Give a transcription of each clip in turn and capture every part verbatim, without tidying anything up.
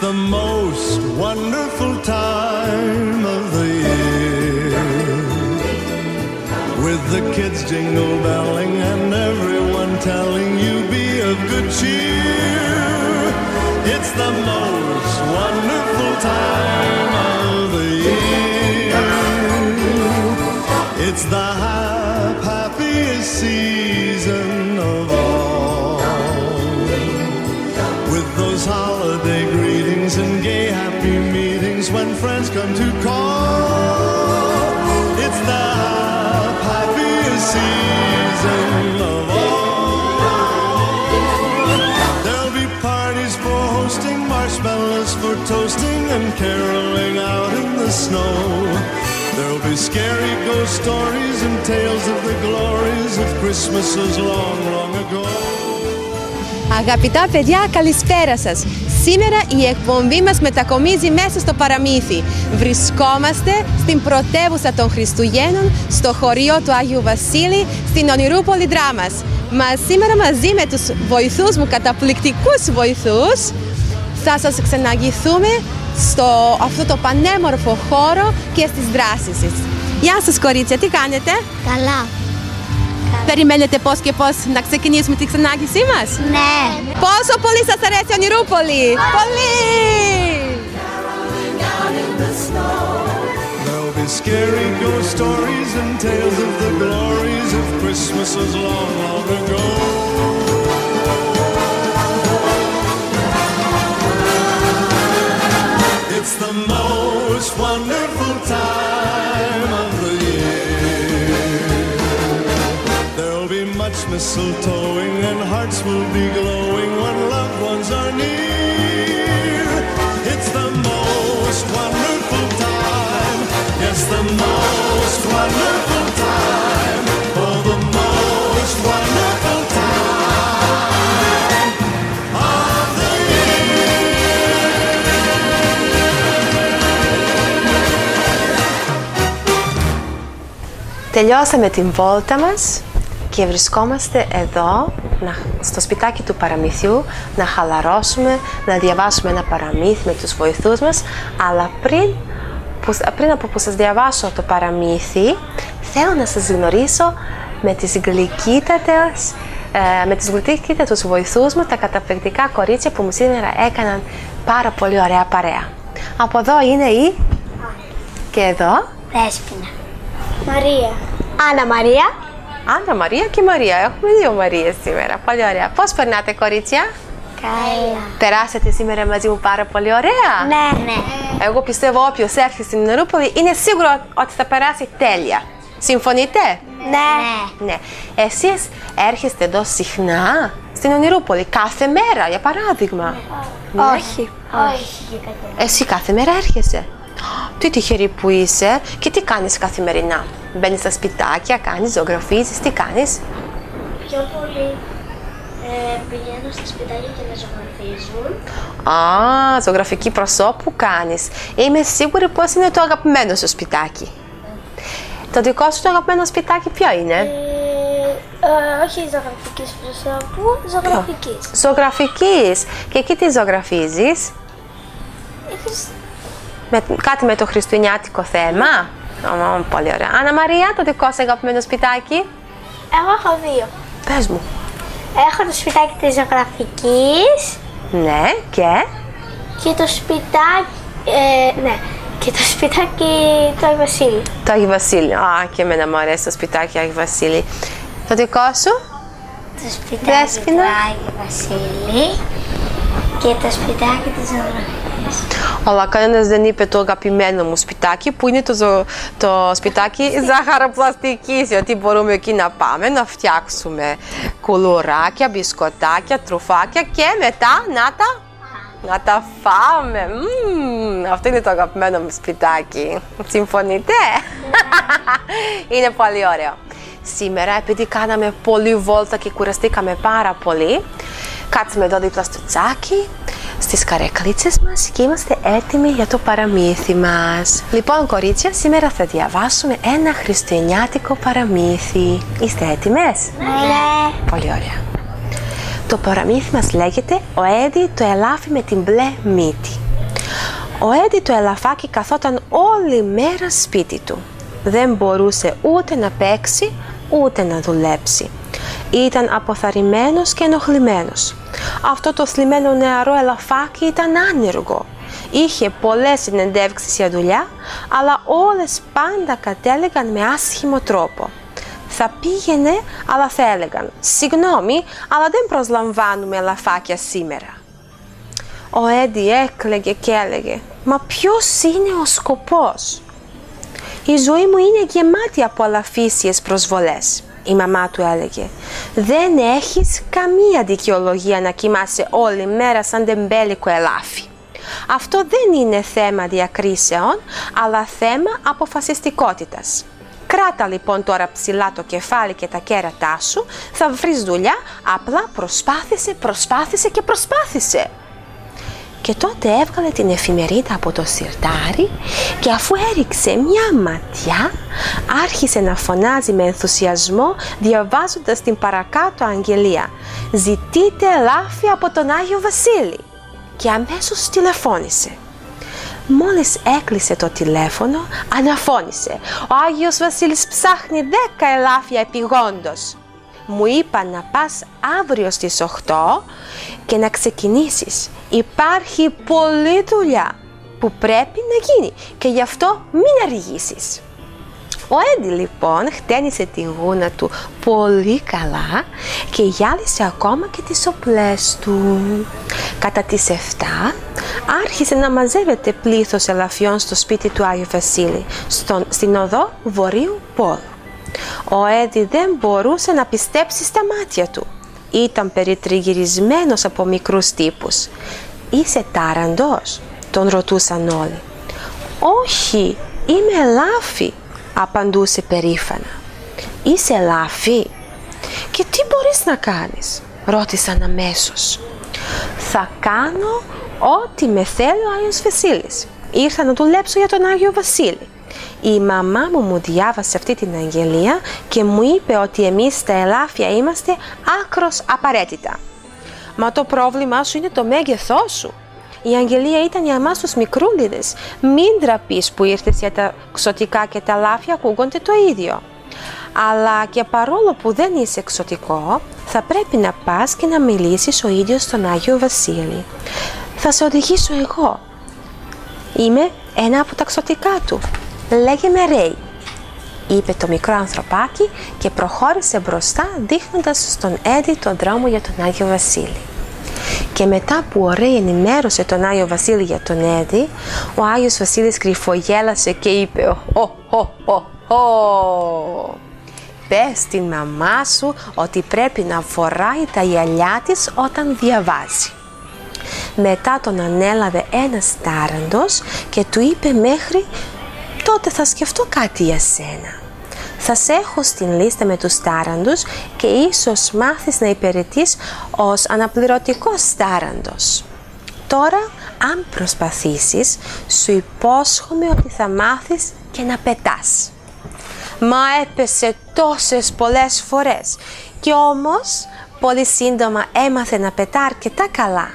the most wonderful time of the year, with the kids jingle belling and everyone telling you be of good cheer. It's the most wonderful time of the year. It's the hap happiest season of all, with those holiday greetings and gay happy meetings when friends come to call. It's the hap happiest season of all. There'll be parties for hosting, marshmallows for toasting, and caroling out in the snow. There'll be scary ghost stories and tales of the glories of Christmases long, long ago. Αγαπητά παιδιά, καλησπέρα σας. Σήμερα η εκπομπή μας μετακομίζει μέσα στο παραμύθι. Βρισκόμαστε στην πρωτεύουσα των Χριστουγέννων, στο χωριό του Άγιου Βασίλη, στην Ονειρούπολη Δράμας. Μα σήμερα μαζί με τους βοηθούς μου, καταπληκτικούς βοηθούς, θα σας ξαναγηθούμε στο αυτό το πανέμορφο χώρο και στις δράσεις σας. Γεια σας κορίτσια, τι κάνετε? Καλά. Περιμένετε πώς και πώς να ξεκινήσουμε τη ξανάγησή μας? Ναι. Πόσο πολύ σας αρέσει η Ονειρούπολη? Πολύ! There'll be scary ghost stories and tales of the glories of Christmases long, long ago. It's the most wonderful time of the year. There'll be much mistletoeing and hearts will be glowing when loved ones are near. It's the most wonderful time. Yes, the most wonderful time. Oh, the most wonderful time of the Τελειώσαμε την βόλτα μας και βρισκόμαστε εδώ, να, στο σπιτάκι του παραμυθιού, να χαλαρώσουμε, να διαβάσουμε ένα παραμύθι με τους βοηθούς μας, αλλά πριν, που, πριν από που σας διαβάσω το παραμύθι, θέλω να σας γνωρίσω με τις γλυκύτατες, ε, με τις γλυκύτατες βοηθούς μου, τα καταπληκτικά κορίτσια που μου σήμερα έκαναν πάρα πολύ ωραία παρέα. Από εδώ είναι η... και εδώ... Δέσποινα. Μαρία. Άννα Μαρία. Άννα Μαρία και Μαρία. Έχουμε δύο Μαρίες σήμερα. Πολύ ωραία. Πώς περνάτε κορίτσια? Καλά. Περάσατε σήμερα μαζί μου πάρα πολύ ωραία. Ναι, ναι. Εγώ πιστεύω όποιος έρθει στην Ονειρούπολη είναι σίγουρο ότι θα περάσει τέλεια. Συμφωνείτε? Ναι. Ναι. Εσείς έρχεστε εδώ συχνά στην Ονειρούπολη, κάθε μέρα για παράδειγμα? Ναι. Όχι. Όχι. Εσύ κάθε μέρα έρχεσαι? Τι τυχερή που είσαι. Και τι κάνεις καθημερινά? Μπαίνεις στα σπιτάκια, κάνεις, ζωγραφίζεις, τι κάνεις? Πιο πολύ ε, πηγαίνω στα σπιτάκια και με ζωγραφίζουν. Α, ζωγραφική προσώπου κάνεις. Είμαι σίγουρη πως είναι το αγαπημένο σου σπιτάκι. Το δικό σου το αγαπημένο σπιτάκι ποιο είναι? Ε, ε, όχι ζωγραφικής προσώπου, ζωγραφικής. Ζωγραφικής. Και εκεί τι ζωγραφίζεις? Έχεις... Με, κάτι με το χριστουγεννιάτικο θέμα? Oh, πολύ ωραία. Άννα Μαρία, το δικό σου αγαπημένο σπιτάκι? Εγώ έχω δύο. Πες μου. Έχω το σπιτάκι της ζωγραφικής. Ναι, και? Και το σπιτάκι... Ε, ναι. Και το σπιτάκι του Άγιου Βασίλη. Το Άγιου Βασίλη. Α, και εμένα μου αρέσει το σπιτάκι Άγιου Βασίλη. Το δικό σου? Το σπιτάκι Δέσποινα. του Άγιου Βασίλη και το σπιτάκι της ζωγραφικής. Αλλά κανένας δεν είπε το αγαπημένο μου σπιτάκι, που είναι το, ζω... το σπιτάκι ζαχαροπλαστικής, γιατί μπορούμε εκεί να πάμε να φτιάξουμε κουλουράκια, μπισκοτάκια, τρουφάκια και μετά να τα, να τα φάμε. Mm, αυτό είναι το αγαπημένο μου σπιτάκι. Συμφωνείτε? Είναι πολύ ωραίο. Σήμερα, επειδή κάναμε πολλή βόλτα και κουραστήκαμε πάρα πολύ, κάτσαμε εδώ δίπλα στο τσάκι, στις καρέκλιτσες μας και είμαστε έτοιμοι για το παραμύθι μας. Λοιπόν κορίτσια, σήμερα θα διαβάσουμε ένα χριστουγεννιάτικο παραμύθι. Είστε έτοιμες? Ναι. Πολύ ωραία. Το παραμύθι μας λέγεται «Ο Έντι το ελάφι με την μπλε μύτη». Ο Έντι το ελαφάκι καθόταν όλη μέρα σπίτι του. Δεν μπορούσε ούτε να παίξει, ούτε να δουλέψει. Ήταν αποθαρρυμένος και ενοχλημένος. Αυτό το θλιμμένο νεαρό ελαφάκι ήταν άνεργο. Είχε πολλές συνεντεύξεις για δουλειά, αλλά όλες πάντα κατέληγαν με άσχημο τρόπο. Θα πήγαινε, αλλά θα έλεγαν «Συγγνώμη, αλλά δεν προσλαμβάνουμε ελαφάκια σήμερα». Ο Έντι έκλαιγε και έλεγε «Μα ποιος είναι ο σκοπός? Η ζωή μου είναι γεμάτη από αλαφίσιες προσβολές». Η μαμά του έλεγε «Δεν έχεις καμία δικαιολογία να κοιμάσαι όλη μέρα σαν τεμπέλικο ελάφι. Αυτό δεν είναι θέμα διακρίσεων, αλλά θέμα αποφασιστικότητας. Κράτα λοιπόν τώρα ψηλά το κεφάλι και τα κέρατά σου, θα βρεις δουλειά, απλά προσπάθησε, προσπάθησε και προσπάθησε». Και τότε έβγαλε την εφημερίδα από το σιρτάρι και αφού έριξε μια ματιά, άρχισε να φωνάζει με ενθουσιασμό διαβάζοντας την παρακάτω αγγελία «Ζητείτε ελάφι από τον Άγιο Βασίλη» και αμέσως τηλεφώνησε. Μόλις έκλεισε το τηλέφωνο, αναφώνησε «Ο Άγιος Βασίλης ψάχνει δέκα ελάφια επειγόντως. Μου είπα να πας αύριο στις οκτώ και να ξεκινήσεις. Υπάρχει πολλή δουλειά που πρέπει να γίνει και γι' αυτό μην αργήσεις». Ο Έντι λοιπόν χτένισε την γούνα του πολύ καλά και γυάλισε ακόμα και τις οπλές του. Κατά τις εφτά άρχισε να μαζεύεται πλήθος ελαφιών στο σπίτι του Άγιου Βασίλη, στον, στην οδό Βορείου Πόλου. Ο Έντι δεν μπορούσε να πιστέψει στα μάτια του. Ήταν περιτριγυρισμένος από μικρούς τύπους. «Είσαι τάραντος?» τον ρωτούσαν όλοι. «Όχι, είμαι ελάφι», απαντούσε περήφανα. «Είσαι ελάφι? Και τι μπορείς να κάνεις?» ρώτησαν αμέσως. «Θα κάνω ό,τι με θέλει ο Άγιος Βασίλης. Ήρθα να δουλέψω για τον Άγιο Βασίλη. Η μαμά μου μου διάβασε αυτή την αγγελία και μου είπε ότι εμείς τα ελάφια είμαστε άκρος απαραίτητα». «Μα το πρόβλημά σου είναι το μέγεθός σου. Η αγγελία ήταν για εμάς τους μικρούλιδες. Μην ντραπείς που ήρθες, για τα εξωτικά και τα ελάφια ακούγονται το ίδιο. Αλλά και παρόλο που δεν είσαι εξωτικό, θα πρέπει να πας και να μιλήσεις ο ίδιος στον Άγιο Βασίλη. Θα σε οδηγήσω εγώ. Είμαι ένα από τα εξωτικά του. Λέγε με Ρέι», είπε το μικρό ανθρωπάκι και προχώρησε μπροστά δείχνοντας στον Έντι τον δρόμο για τον Άγιο Βασίλη. Και μετά που ο Ρέι ενημέρωσε τον Άγιο Βασίλη για τον Έντι, ο Άγιος Βασίλης κρυφογέλασε και είπε «Ω, ω, ω, ω, πες στην μαμά σου ότι πρέπει να φοράει τα γυαλιά της όταν διαβάζει». Μετά τον ανέλαβε ένας τάραντος και του είπε «Μέχρι τότε θα σκεφτώ κάτι για σένα. Θα σε έχω στην λίστα με τους τάραντους και ίσως μάθεις να υπηρετείς ως αναπληρωτικός τάραντος. Τώρα, αν προσπαθήσεις, σου υπόσχομαι ότι θα μάθεις και να πετάς». Μα έπεσε τόσες πολλές φορές και όμως πολύ σύντομα έμαθε να πετά αρκετά καλά.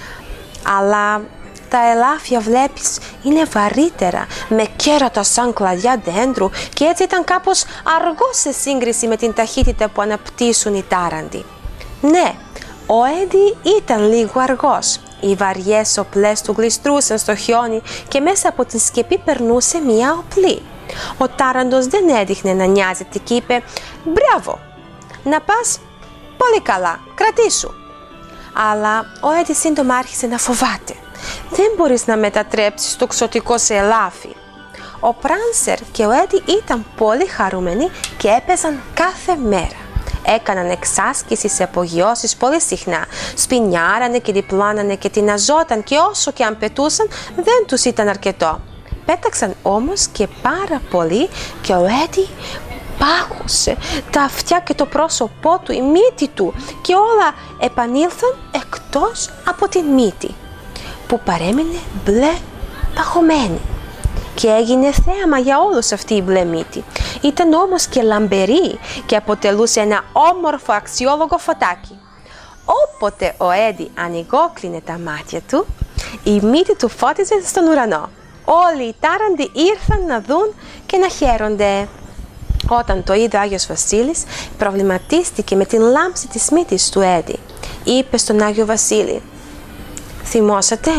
Αλλά τα ελάφια, βλέπεις, είναι βαρύτερα, με κέρατα σαν κλαδιά δέντρου και έτσι ήταν κάπως αργό σε σύγκριση με την ταχύτητα που αναπτύσσουν οι τάραντοι. Ναι, ο Έντι ήταν λίγο αργός. Οι βαριές οπλές του γλιστρούσαν στο χιόνι και μέσα από την σκεπή περνούσε μία οπλή. Ο τάραντος δεν έδειχνε να νοιάζεται και είπε «Μπράβο, να πας πολύ καλά, κρατήσου». Αλλά ο Έντι σύντομα άρχισε να φοβάται. Δεν μπορείς να μετατρέψεις το εξωτικό σε ελάφι. Ο Πράνσερ και ο Έντι ήταν πολύ χαρούμενοι και έπαιζαν κάθε μέρα. Έκαναν εξάσκηση σε απογειώσεις πολύ συχνά. Σπινιάρανε και διπλάνανε και τειναζόταν και όσο και αν πετούσαν δεν τους ήταν αρκετό. Πέταξαν όμως και πάρα πολύ και ο Έντι πάγωσε τα αυτιά και το πρόσωπό του, η μύτη του και όλα επανήλθαν εκτός από την μύτη που παρέμεινε μπλε παγωμένη και έγινε θέαμα για όλους αυτή η μπλε μύτη. Ήταν όμως και λαμπερή και αποτελούσε ένα όμορφο αξιόλογο φωτάκι. Όποτε ο Έντι ανοιγόκλεινε τα μάτια του, η μύτη του φώτιζε στον ουρανό. Όλοι οι τάραντοι ήρθαν να δουν και να χαίρονται. Όταν το είδε ο Άγιος Βασίλης, προβληματίστηκε με την λάμψη της μύτης του Έντι. Είπε στον Άγιο Βασίλη: «Θυμώσατε?»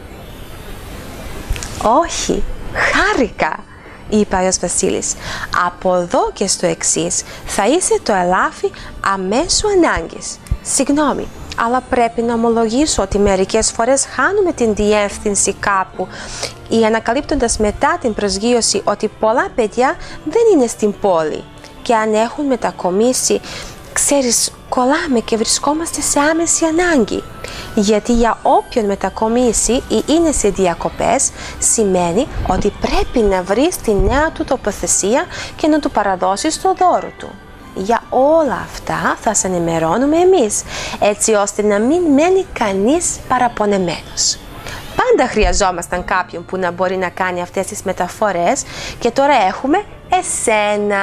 «Όχι, χάρηκα», είπε ο Άγιος Βασίλης. «Από εδώ και στο εξής θα είσαι το ελάφι αμέσου ανάγκης. Συγγνώμη, αλλά πρέπει να ομολογήσω ότι μερικές φορές χάνουμε την διεύθυνση κάπου ή ανακαλύπτοντας μετά την προσγείωση ότι πολλά παιδιά δεν είναι στην πόλη και αν έχουν μετακομίσει, ξέρεις, κολλάμε και βρισκόμαστε σε άμεση ανάγκη. Γιατί για όποιον μετακομίσει ή είναι σε διακοπές, σημαίνει ότι πρέπει να βρει τη νέα του τοποθεσία και να του παραδώσει το δώρο του. Για όλα αυτά θα σας ενημερώνουμε εμείς, έτσι ώστε να μην μένει κανείς παραπονεμένος. Πάντα χρειαζόμασταν κάποιον που να μπορεί να κάνει αυτές τις μεταφορές και τώρα έχουμε εσένα.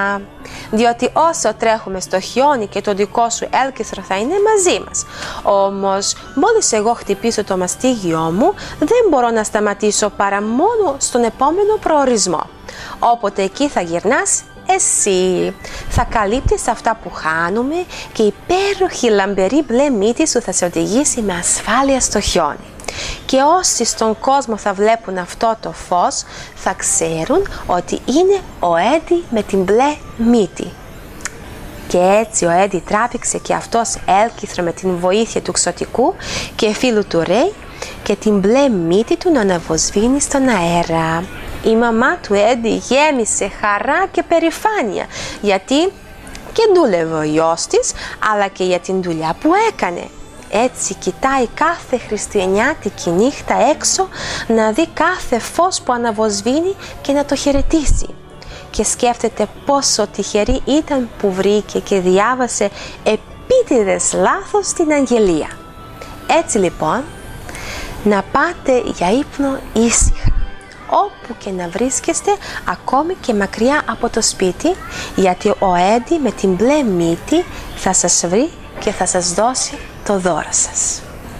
Διότι όσο τρέχουμε στο χιόνι και το δικό σου έλκυθρο θα είναι μαζί μας. Όμως μόλις εγώ χτυπήσω το μαστίγιό μου δεν μπορώ να σταματήσω παρά μόνο στον επόμενο προορισμό. Όποτε εκεί θα γυρνάς εσύ. Θα καλύπτεις αυτά που χάνουμε και η υπέροχη λαμπερή μπλε μύτη σου θα σε οδηγήσει με ασφάλεια στο χιόνι. Και όσοι στον κόσμο θα βλέπουν αυτό το φως θα ξέρουν ότι είναι ο Έντι με την μπλε μύτη. Και έτσι ο Έντι τράβηξε και αυτός έλκυθρο με την βοήθεια του ξωτικού και φίλου του Ρέι και την μπλε μύτη του να αναβοσβήνει στον αέρα. Η μαμά του Έντι γέμισε χαρά και περηφάνεια γιατί και δούλευε ο γιος της αλλά και για την δουλειά που έκανε. Έτσι κοιτάει κάθε χριστουγεννιάτικη νύχτα έξω να δει κάθε φως που αναβοσβήνει και να το χαιρετήσει. Και σκέφτεται πόσο τυχερή ήταν που βρήκε και διάβασε επίτηδες λάθος την αγγελία. Έτσι λοιπόν, να πάτε για ύπνο ήσυχα, όπου και να βρίσκεστε, ακόμη και μακριά από το σπίτι, γιατί ο Έντι με την μπλε μύτη θα σας βρει και θα σας δώσει το δώρο σας.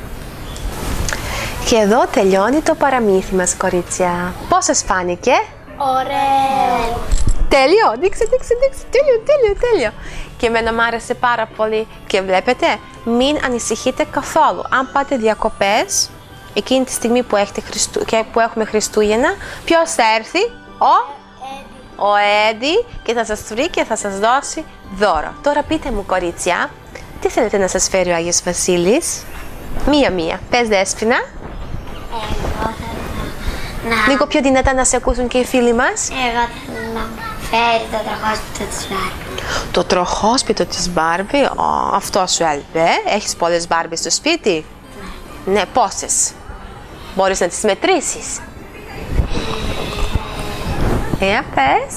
Και εδώ τελειώνει το παραμύθι μας, κορίτσια. Πώς σας φάνηκε? Ωραίο! Τέλειο! Δείξε, δείξε, δείξε! Τέλειο, τέλειο, τέλειο! Και εμένα μου άρεσε πάρα πολύ. Και βλέπετε, μην ανησυχείτε καθόλου. Αν πάτε διακοπές, εκείνη τη στιγμή που, έχετε Χριστου... και που έχουμε Χριστούγεννα, ποιος θα έρθει? Ο Έντι. Ο Έντι και θα σας βρει και θα σας δώσει δώρο. Τώρα πείτε μου, κορίτσια, τι θέλετε να σας φέρει ο Άγιος Βασίλης? Μία-μία. Πες, Δέσποινα. Εγώ θέλω να... Λίγο πιο δυνατά να σε ακούσουν και οι φίλοι μας. Εγώ θέλω να μου φέρει το τροχόσπιτο της Μπάρμπι. Το τροχόσπιτο της Μπάρμπι, oh, αυτό σου έλειπε. Έχεις πολλές Μπάρμπι στο σπίτι? Ναι. Ναι, πόσες? Μπορείς να τις μετρήσεις? Ε, πες.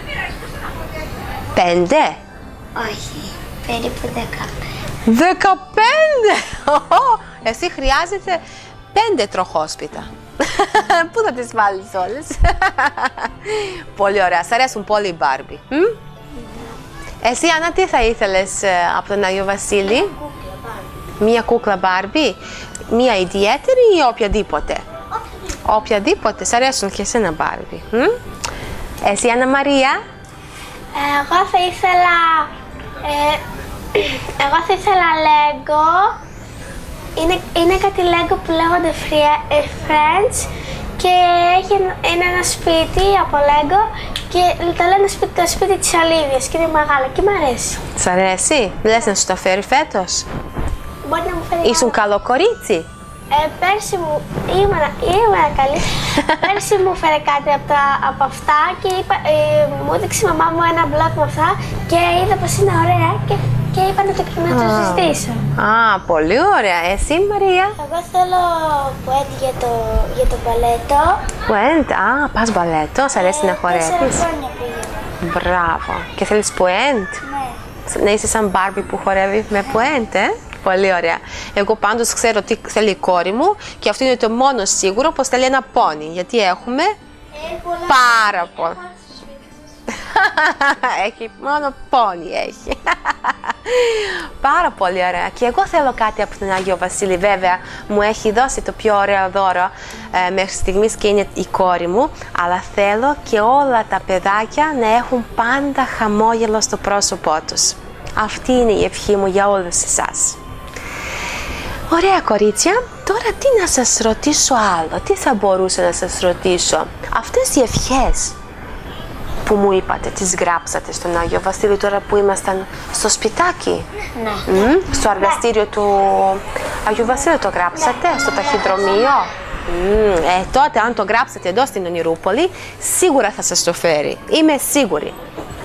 Πέντε. Όχι, περίπου δεκαπέντε. Δεκαπέντε! Εσύ χρειάζεται πέντε τροχόσπιτα. Πού θα τις βάλεις όλες? Πολύ ωραία. Σ' αρέσουν πολύ οι Μπάρμπι. Εσύ, Άννα, τι θα ήθελες από τον Άγιο Βασίλη? Μία κούκλα Μπάρμπι. Μία ιδιαίτερη ή οποιαδήποτε? Οποιαδήποτε. Σ' αρέσουν και εσένα Μπάρμπι. Εσύ, Άννα Μαρία? Εγώ θα ήθελα... Ε, εγώ θα ήθελα Lego. Είναι, είναι κάτι Lego που λέγονται Friends και έχει, είναι ένα σπίτι από Lego και το λένε σπίτι, το σπίτι της Ολίβιας και είναι μεγάλο και μου αρέσει. Σ' αρέσει? Λες να σου το φέρει φέτος? Μπορεί να μου φέρει. Ήσουν καλό κορίτσι? Ε, πέρσι μου ήμουνα, ήμουνα καλή. Πέρσι μου φέρε κάτι από, τα, από αυτά και είπα, ε, μου έδειξε η μαμά μου ένα μπλοκ με αυτά και είδα πως είναι ωραία και, και είπα να το, να το συζητήσω. Α, πολύ ωραία. Εσύ, Μαρία? Εγώ θέλω πουέντ για το, για το μπαλέτο. Πουέντ, α, πας μπαλέτο, σ' αρέσει Ε, να χορεύεις? Τέσσερα χρόνια πήγα. Μπράβο. Και θέλεις πουέντ? Ναι. Να είσαι σαν Μπάρμπι που χορεύει με πουέντ, ε? Πολύ ωραία. Εγώ πάντως ξέρω τι θέλει η κόρη μου και αυτό είναι το μόνο σίγουρο πως θέλει ένα πόνι. Γιατί έχουμε Ε, πολλά πάρα πολλά. Έχει μόνο πόνι έχει. Πάρα πολύ ωραία. Και εγώ θέλω κάτι από τον Άγιο Βασίλη. Βέβαια μου έχει δώσει το πιο ωραίο δώρο ε, μέχρι στιγμής και είναι η κόρη μου. Αλλά θέλω και όλα τα παιδάκια να έχουν πάντα χαμόγελο στο πρόσωπό τους. Αυτή είναι η ευχή μου για όλους εσάς. Ωραία κορίτσια, τώρα τι να σας ρωτήσω άλλο, τι θα μπορούσα να σας ρωτήσω. Αυτές οι ευχές που μου είπατε, τις γράψατε στον Άγιο Βασίλη τώρα που ήμασταν στο σπιτάκι. Ναι. Mm, στο εργαστήριο του Αγίου Βασίλη το γράψατε, στο ταχυδρομείο. Mm, ε, τότε αν το γράψατε εδώ στην Ονειρούπολη, σίγουρα θα σας το φέρει. Είμαι σίγουρη.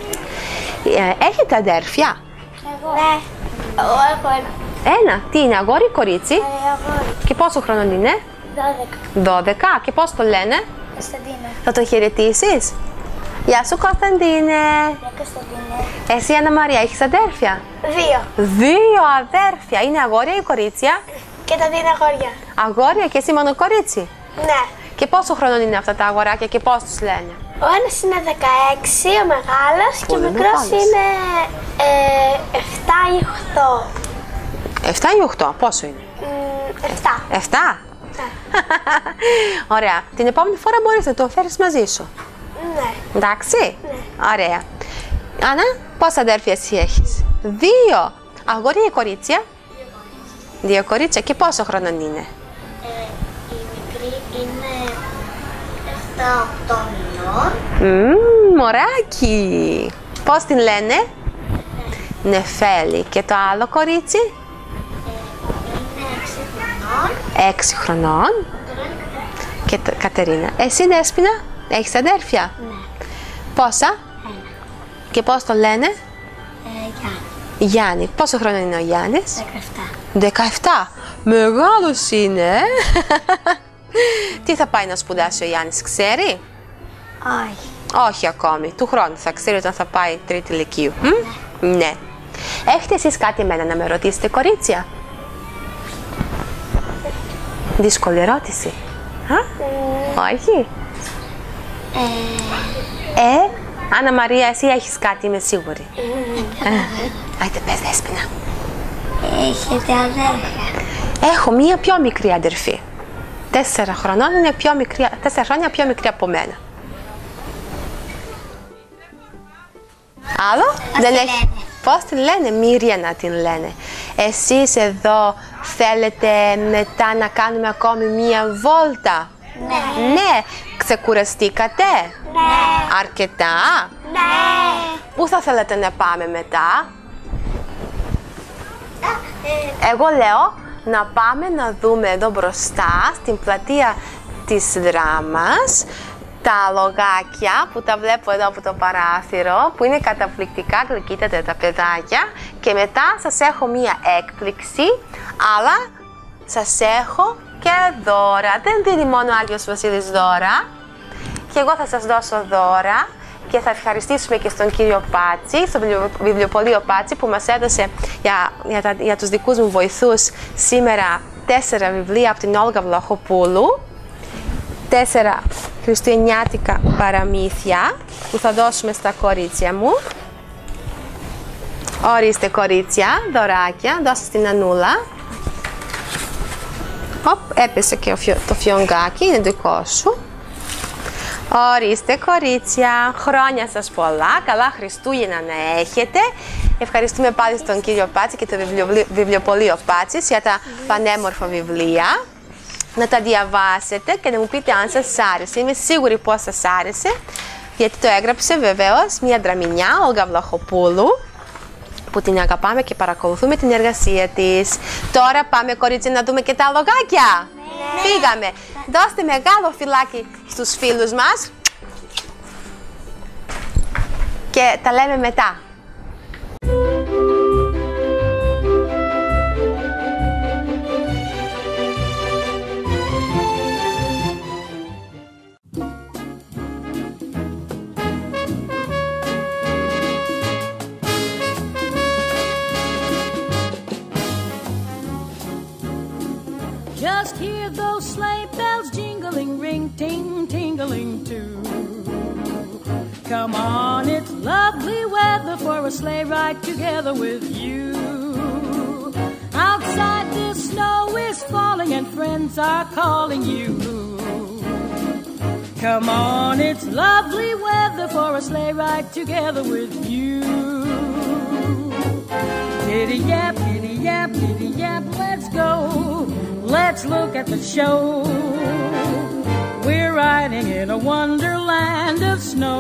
Ε, έχετε αδέρφια? Εγώ. Ναι. Εγώ έχω ένα. Ένα. Τι είναι, αγόρι ή κορίτσι? Ε, αγόρι. Και πόσο χρονών είναι? Δώδεκα. Δώδεκα. Και πώς το λένε? Κωνσταντίνα. Θα το χαιρετήσεις? Γεια σου Κωνσταντίνε. Γεια Κωνσταντίνα. Εσύ Άννα Μαρία, έχεις αδέρφια? Δύο. Δύο αδέρφια. Είναι αγόρια ή κορίτσια? Και τα δύο είναι αγόρια. Αγόρια και εσύ μόνο κορίτσι? Ναι. Και πόσο χρονών είναι αυτά τα αγοράκια και πώς τους λένε? Ο ένας είναι δεκαέξι, ο μεγάλος, και ο Πολύ μικρός μεγάλος. είναι ε, επτά ή οκτώ. Εφτά ή οκτώ, πόσο είναι? Μ, επτά. Εφτά. Ναι. Ωραία. Την επόμενη φορά μπορείς να το φέρεις μαζί σου. Ναι. Εντάξει. Ωραία. Άννα, πόσα αδέρφια εσύ έχεις? Δύο. Αγόρια ή κορίτσια? Δύο κορίτσια. Και πόσο χρονών είναι? Ε, η μικρή είναι επτά οκτώ μηνών. Μμμ, μωράκι. Πώς την λένε? Νεφέλη. Και το άλλο κορίτσι? Είναι έξι χρονών. Έξι χρονών. Το λένε Κατερίνα. Και το, Κατερίνα. Εσύ Δέσποινα, έχεις αδέρφια? Ναι. Πόσα? Ένα. Και πώς το λένε? Ε, Γιάννη. Γιάννη. Πόσο χρόνο είναι ο Γιάννης? δεκαεπτά. δεκαεπτά. Μεγάλος είναι. ε. Τι θα πάει να σπουδάσει ο Γιάννης, ξέρει? Όχι. Όχι ακόμη. Του χρόνου θα ξέρει όταν θα πάει τρίτη λυκείου. Μ? Ναι. Έχετε εσείς κάτι εμένα να με ρωτήσετε, κορίτσια? Δύσκολη ερώτηση. Α? Όχι. Ε, Άννα Μαρία, εσύ έχεις κάτι, είμαι σίγουρη. Άιτε πες Δέσποινα. Έχετε αδέρφια? Έχω μία πιο μικρή αδερφή. Τέσσερα χρονών είναι πιο μικρή, τέσσερα χρόνια πιο μικρή από μένα. Άλλο? Πώς τη λένε? Πώς τη λένε? Μύρια να την λένε. Εσείς εδώ θέλετε μετά να κάνουμε ακόμη μία βόλτα? Ναι. Ναι. Ξεκουραστήκατε? Ναι. Αρκετά? Ναι. Πού θα θέλετε να πάμε μετά? Εγώ λέω να πάμε να δούμε εδώ μπροστά στην πλατεία της Δράμας τα λογάκια που τα βλέπω εδώ από το παράθυρο, που είναι καταπληκτικά, γλυκύτατα τα παιδάκια, και μετά σας έχω μία έκπληξη, αλλά σας έχω και δώρα. Δεν δίνει μόνο ο Άγιος Βασίλης δώρα, και εγώ θα σας δώσω δώρα. Και θα ευχαριστήσουμε και στον κύριο Πάτσι, στο βιβλιοπωλείο Πάτσι, που μας έδωσε για, για, τα, για τους δικούς μου βοηθούς σήμερα τέσσερα βιβλία από την Όλγα Βλαχοπούλου, τέσσερα χριστουγεννιάτικα παραμύθια που θα δώσουμε στα κορίτσια μου. Ορίστε κορίτσια, δωράκια, δώστε στην Ανούλα. Οπ, έπεσε και το φιονγκάκι, είναι δικό σου. Ορίστε κορίτσια, χρόνια σας πολλά, καλά Χριστούγεννα να έχετε. Ευχαριστούμε πάλι στον κύριο Πάτσι και το βιβλιοπωλείο Πάτσης για τα πανέμορφα βιβλία. Να τα διαβάσετε και να μου πείτε αν σας άρεσε. Είμαι σίγουρη πως σας άρεσε, γιατί το έγραψε βεβαίως μια Δραμηνιά, Όλγα Βλαχοπούλου, που την αγαπάμε και παρακολουθούμε την εργασία της. Τώρα πάμε κορίτσια να δούμε και τα λογάκια. Ναι. Φύγαμε. Δώστε μεγάλο φυλάκι στους φίλους μας και τα λέμε μετά. Just hear those sleigh bells jingling, ring, ting, tingling too. Come on, it's lovely weather for a sleigh ride together with you. Outside the snow is falling and friends are calling you. Come on, it's lovely weather for a sleigh ride together with you. Giddy yap, giddy yap, giddy yap, let's go. Let's look at the show. We're riding in a wonderland of snow.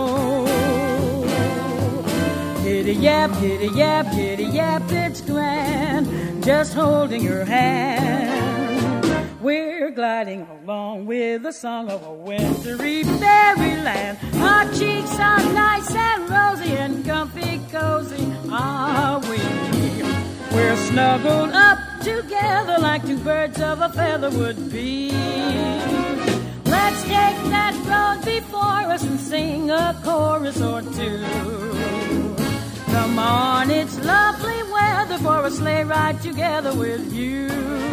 Giddy yap, giddy yap, giddy yap, it's grand, just holding your hand. We're gliding along with the song of a wintry fairyland. Our cheeks are nice and rosy and comfy cozy are we. We're snuggled up together like two birds of a feather would be. Let's take that road before us and sing a chorus or two. Come on, it's lovely weather for a sleigh ride together with you.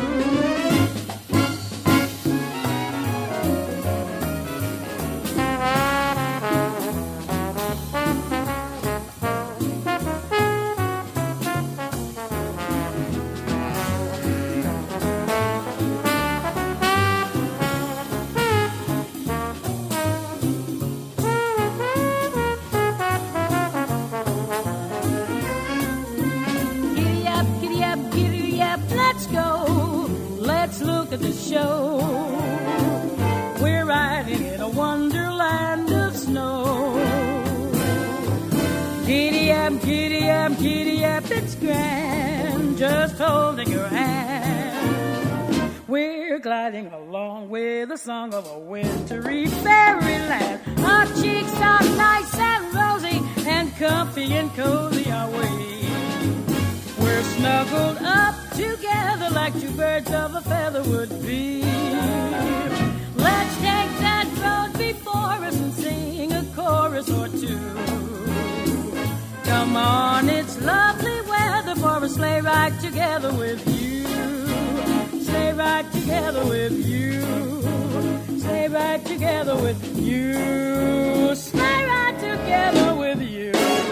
At the show, we're riding in a wonderland of snow. Giddy up, giddy up, giddy up, it's grand, just holding your hand. We're gliding along with the song of a wintry fairyland. Our cheeks are nice and rosy and comfy and cozy are we. We're snuggled up together like two birds of a feather would be. Let's take that road before us and sing a chorus or two. Come on, it's lovely weather for a sleigh ride together with you. Sleigh ride together with you. Sleigh ride together with you. Sleigh ride together with you.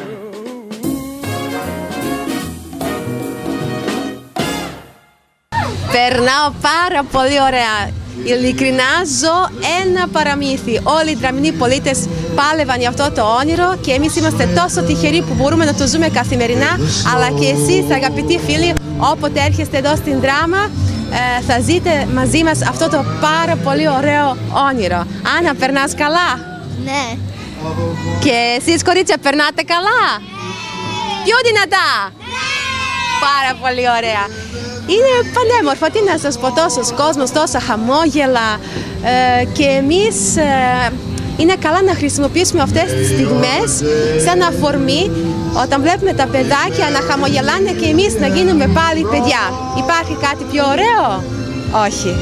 Περνάω πάρα πολύ ωραία. Ειλικρινά ζω ένα παραμύθι. Όλοι οι Δραμηνοί πολίτες πάλευαν για αυτό το όνειρο και εμείς είμαστε τόσο τυχεροί που μπορούμε να το ζούμε καθημερινά, αλλά και εσείς αγαπητοί φίλοι, όποτε έρχεστε εδώ στην Δράμα θα ζείτε μαζί μας αυτό το πάρα πολύ ωραίο όνειρο. Άννα, περνάς καλά? Ναι. Και εσείς κορίτσια περνάτε καλά? Πιο δυνατά? Πάρα πολύ ωραία. Είναι πανέμορφο, τι να σας πω, τόσος κόσμος, τόσα χαμόγελα ε, και εμείς ε, είναι καλά να χρησιμοποιήσουμε αυτές τις στιγμές σαν αφορμή όταν βλέπουμε τα παιδάκια να χαμογελάνε και εμείς να γίνουμε πάλι παιδιά. Υπάρχει κάτι πιο ωραίο? Όχι.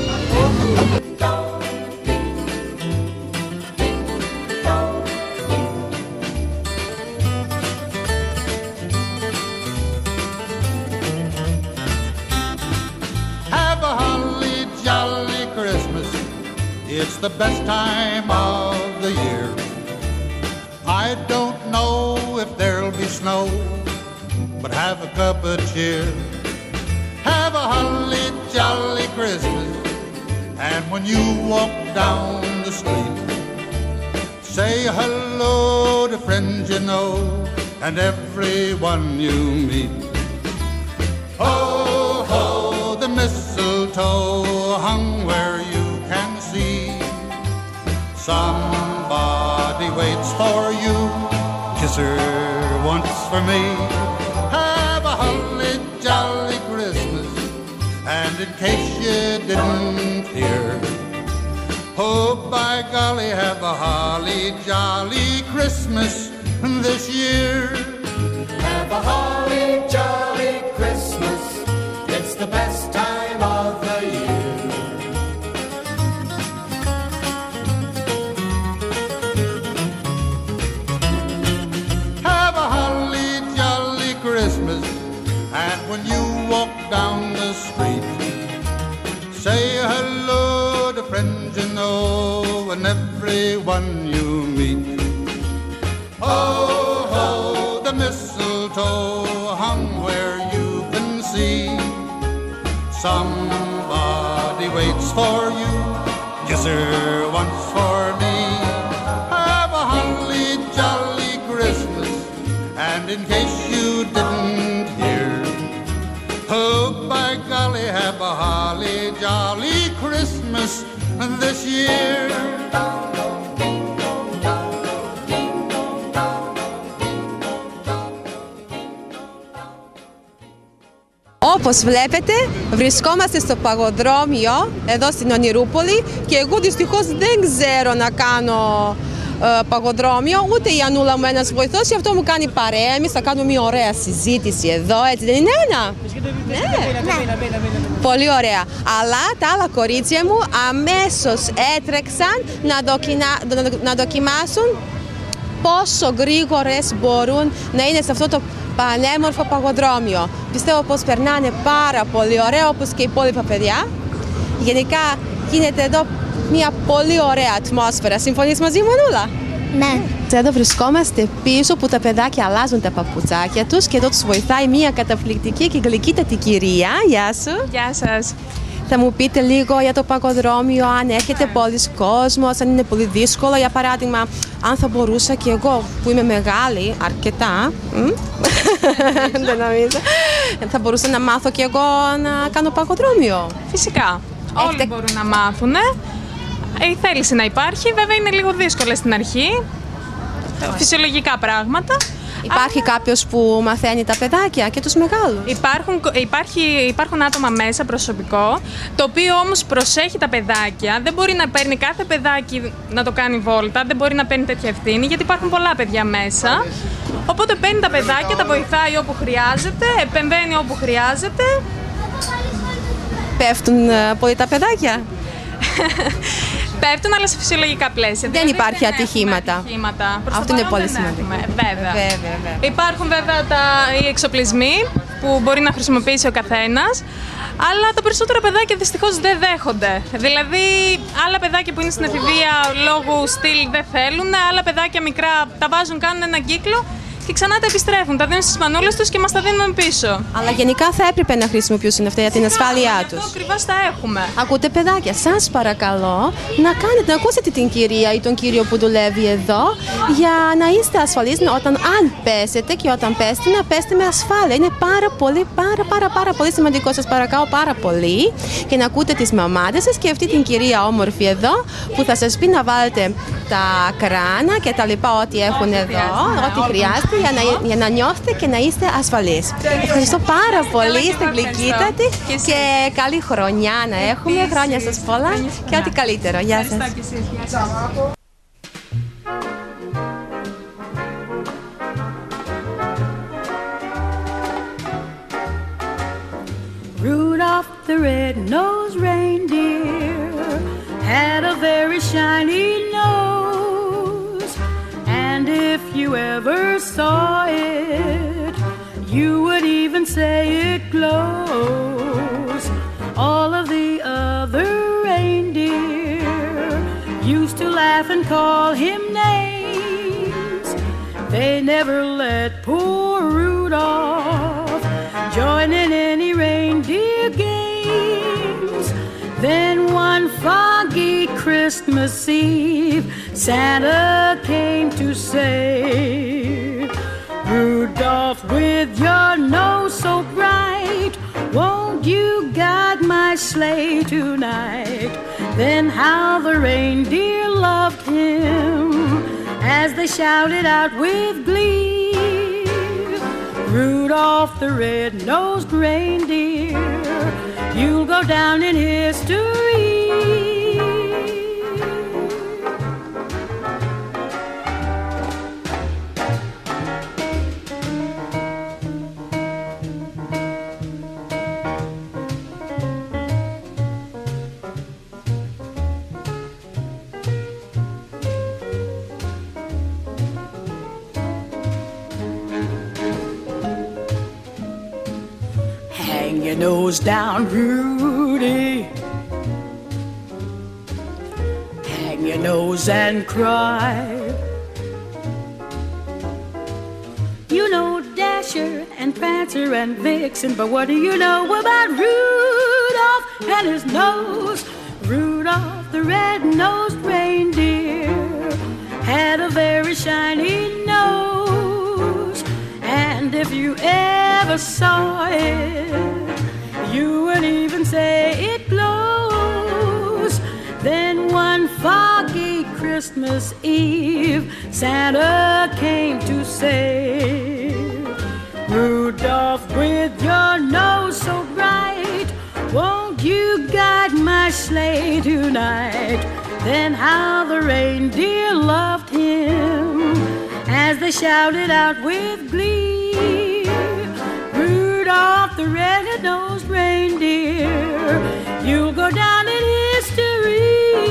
It's the best time of the year. I don't know if there'll be snow, but have a cup of cheer. Have a holly jolly Christmas, and when you walk down the street, say hello to friends you know and everyone you meet. Ho, ho, the mistletoe hung where you can see. Somebody waits for you, kiss her once for me. Have a holly jolly Christmas, and in case you didn't hear, oh by golly, have a holly jolly Christmas this year. Have a holly jolly Christmas, it's the best time of the year. And when you walk down the street, say hello to friends you know and everyone you meet. ho, ho, the mistletoe hung where you can see. Somebody waits for you, yes sir, once for me. Have a holly jolly Christmas, and in case you didn't hear, oh by golly, have a holly jolly Christmas this year. Όπως βλέπετε, βρισκόμαστε στο παγοδρόμιο εδώ στην Ονειρούπολη και εγώ δυστυχώς δεν ξέρω να κάνω ε, παγοδρόμιο, ούτε η Ανούλα μου ένας βοηθός, και αυτό μου κάνει παρέα. Εμείς θα κάνουμε μια ωραία συζήτηση εδώ, έτσι δεν είναι, Άννα? Ναι. Πολύ ωραία. Αλλά τα άλλα κορίτσια μου αμέσως έτρεξαν να, δοκινα... να δοκιμάσουν πόσο γρήγορες μπορούν να είναι σε αυτό το πανέμορφο παγοδρόμιο. Πιστεύω πως περνάνε πάρα πολύ ωραία, όπως και οι υπόλοιπα παιδιά. Γενικά γίνεται εδώ μια πολύ ωραία ατμόσφαιρα. Συμφωνείς μαζί μου, Ανούλα? Ναι. Εδώ βρισκόμαστε πίσω που τα παιδάκια αλλάζουν τα παπουτσάκια τους και εδώ τους βοηθάει μια καταπληκτική και γλυκύτατη κυρία. Γεια σου. Γεια σας. Θα μου πείτε λίγο για το παγοδρόμιο, αν έχετε πολλής κόσμος, αν είναι πολύ δύσκολο. Για παράδειγμα, αν θα μπορούσα και εγώ που είμαι μεγάλη, αρκετά, δεν νομίζω, θα μπορούσα να μάθω και εγώ να κάνω παγοδρόμιο. Φυσικά. Έχετε... Όλοι μπορούν να μάθουν. Η θέληση να υπάρχει, βέβαια είναι λίγο δύσκολο στην αρχή. Φυσιολογικά πράγματα. Υπάρχει κάποιος που μαθαίνει τα παιδάκια και τους μεγάλους? Υπάρχουν, υπάρχει, υπάρχουν άτομα μέσα, προσωπικό, το οποίο όμως προσέχει τα παιδάκια. Δεν μπορεί να παίρνει κάθε παιδάκι να το κάνει βόλτα, δεν μπορεί να παίρνει τέτοια ευθύνη, γιατί υπάρχουν πολλά παιδιά μέσα. Οπότε παίρνει τα παιδάκια, τα βοηθάει όπου χρειάζεται, επεμβαίνει όπου χρειάζεται. Πέφτουν πολύ τα παιδάκια? Πέφτουν, αλλά σε φυσιολογικά πλαίσια. Δεν δηλαδή, υπάρχει δεν ατυχήματα. ατυχήματα. Αυτό είναι πολύ σημαντικό. Βέβαια. Βέβαια, βέβαια. Υπάρχουν βέβαια τα, οι εξοπλισμοί που μπορεί να χρησιμοποιήσει ο καθένας, αλλά τα περισσότερα παιδάκια δυστυχώς δεν δέχονται. Δηλαδή, άλλα παιδάκια που είναι στην εφηβεία λόγω στυλ δεν θέλουν, άλλα παιδάκια μικρά τα βάζουν, κάνουν έναν κύκλο και ξανά τα επιστρέφουν. Τα δίνουν στις μανούλες τους και μας τα δίνουν πίσω. Αλλά γενικά θα έπρεπε να χρησιμοποιήσουν αυτά για την ασφάλειά τους. Αυτό ακριβώς τα έχουμε. Ακούτε, παιδάκια, σας παρακαλώ να κάνετε, να ακούσετε την κυρία ή τον κύριο που δουλεύει εδώ, για να είστε ασφαλείς όταν αν πέσετε, και όταν πέσετε να πέσετε με ασφάλεια. Είναι πάρα πολύ, πάρα πάρα πάρα πολύ σημαντικό. Σας παρακαλώ πάρα πολύ, και να ακούτε τις μαμάδες σας και αυτή την κυρία όμορφη εδώ που θα σας πει να βάλετε τα κράνα και τα λοιπά, ό,τι έχουν εδώ, ό,τι χρειάζεται, για να, για να νιώθετε και να είστε ασφαλείς. Ευχαριστώ πάρα πολύ, είστε γλυκύτατοι και καλή χρονιά να έχουμε, χρόνια σας πολλά και ό,τι καλύτερο. Γεια σας. Rudolph the red-nosed reindeer had a very shiny nose, and if you ever saw it, you would even say it glows. All of the other reindeer used to laugh and call him names. They never let poor Rudolph join in any reindeer games. Then one foggy Christmas Eve, Santa came to say, Rudolph, with your nose so bright, won't you guide my sleigh tonight? Then how the reindeer loved him as they shouted out with glee, Rudolph the red-nosed reindeer, you'll go down in history. Hang your nose down, Rudy. Hang your nose and cry. You know Dasher and Prancer and Vixen, but what do you know about Rudolph and his nose? Rudolph the red-nosed reindeer had a very shiny nose, and if you ever saw it, you would even say it glows. Then one foggy Christmas Eve, Santa came to say, Rudolph, with your nose so bright, won't you guide my sleigh tonight? Then how the reindeer loved him as they shouted out with glee, Rudolph the red-nosed reindeer, you'll go down in history.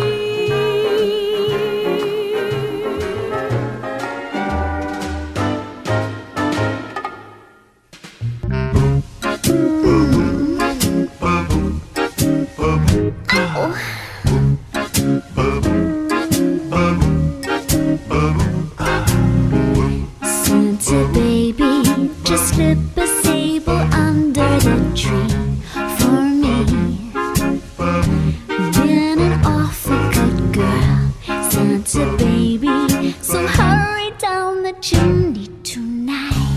Santa baby, just slip a sable under the tree for me. Been an awful good girl, Santa baby, so hurry down the chimney tonight.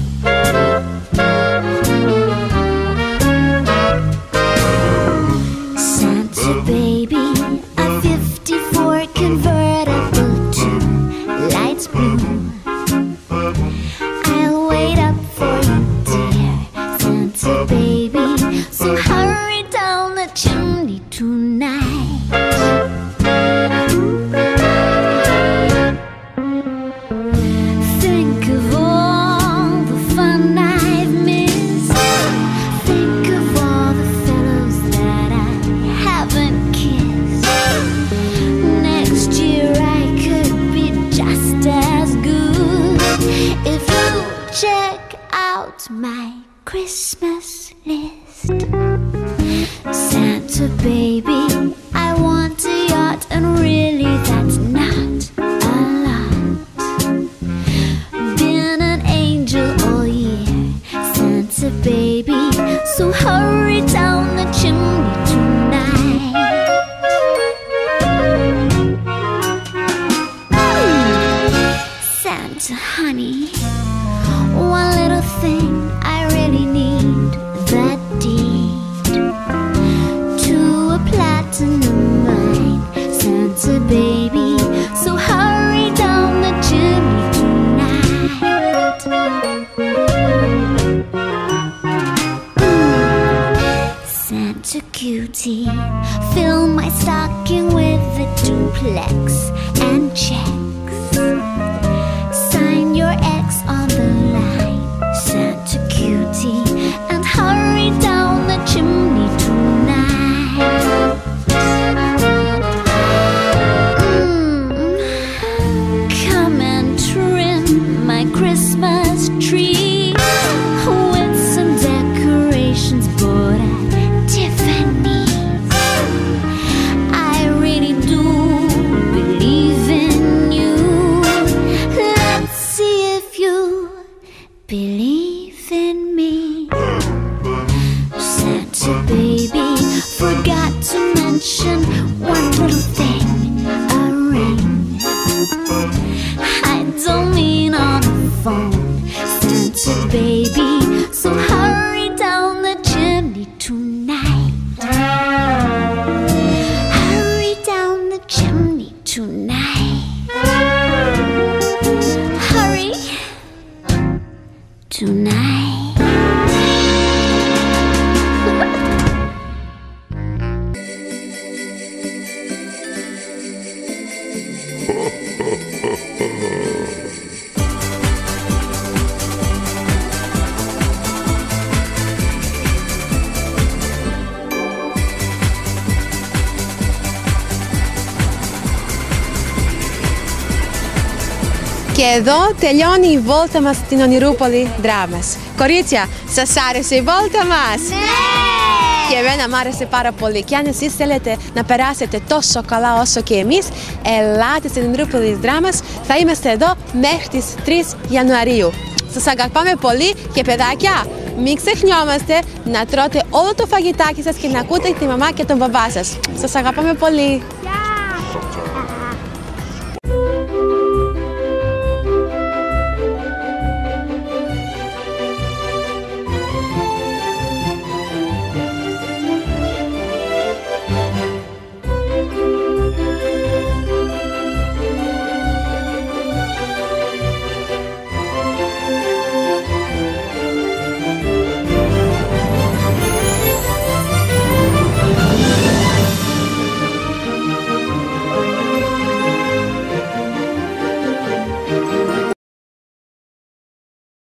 Santa baby, a fifty-four convertible to lights blue. I'll wait up for you, dear Santa baby, so hurry down the chimney tonight. Think of all the fun I've missed. Think of all the fellows that I haven't kissed. Next year I could be just as good if you check out my Christmas list. Santa baby, I want a yacht, and really that's not a lot. Been an angel all year, Santa baby, so hurry down the chimney tonight. Santa honey, one little thing I really need, that deed to a platinum mine, Santa baby, so hurry down the chimney tonight. Santa cutie, fill my stocking with a duplex and checks. Sign your X on the line, Santa cutie, and hurry down the chimney tonight. Mm. Come and trim my Christmas tree with some decorations bought at Tiffany's. I really do believe in you. Let's see if you believe in me. Santa baby, forgot to mention one little thing, a ring. I don't mean on the phone, Santa baby, so hurry down the chimney tonight. Hurry down the chimney tonight. Hurry tonight. Και εδώ τελειώνει η βόλτα μας στην Ονειρούπολη Δράμας. Κορίτσια, σας άρεσε η βόλτα μας? Ναι! Και εμένα μ' άρεσε πάρα πολύ. Και αν εσείς θέλετε να περάσετε τόσο καλά όσο και εμείς, ελάτε στην Ονειρούπολη Δράμας. Θα είμαστε εδώ μέχρι τις τρεις Ιανουαρίου. Σας αγαπάμε πολύ και παιδάκια, μην ξεχνιόμαστε να τρώτε όλο το φαγητάκι σας και να ακούτε τη μαμά και τον μπαμπά σας. Σας αγαπάμε πολύ. Γεια!